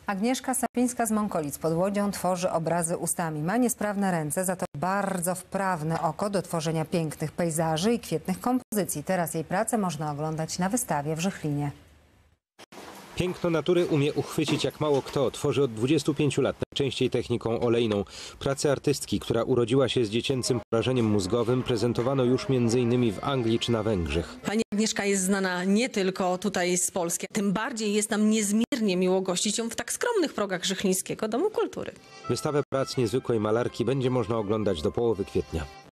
Agnieszka Sapińska z Mąkolic pod Łodzią tworzy obrazy ustami. Ma niesprawne ręce, za to bardzo wprawne oko do tworzenia pięknych pejzaży i kwietnych kompozycji. Teraz jej pracę można oglądać na wystawie w Żychlinie. Piękno natury umie uchwycić jak mało kto. Tworzy od 25 lat, najczęściej techniką olejną. Pracę artystki, która urodziła się z dziecięcym porażeniem mózgowym, prezentowano już m.in. w Anglii czy na Węgrzech. Pani Agnieszka jest znana nie tylko tutaj z Polski. Tym bardziej jest nam niezmiernie miło gościć ją w tak skromnych progach Żychlińskiego Domu Kultury. Wystawę prac niezwykłej malarki będzie można oglądać do połowy kwietnia.